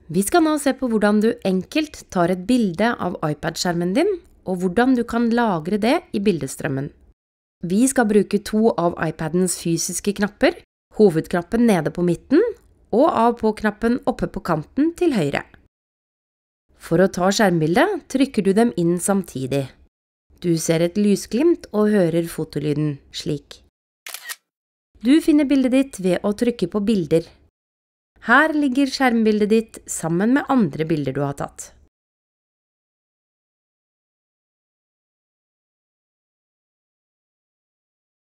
Vi skal nå se på hvordan du enkelt tar et bilde av iPad-skjermen din, og hvordan du kan lagre det i bildestrømmen. Vi skal bruke to av iPadens fysiske knapper, hovedknappen nede på midten, og av-på-knappen oppe på kanten til høyre. For å ta skjermbildet trykker du dem inn samtidig. Du ser et lysglimt og hører fotolyden slik. Du finner bildet ditt ved å trykke på bilder. Her ligger skjermbildet ditt sammen med andre bilder du har tatt.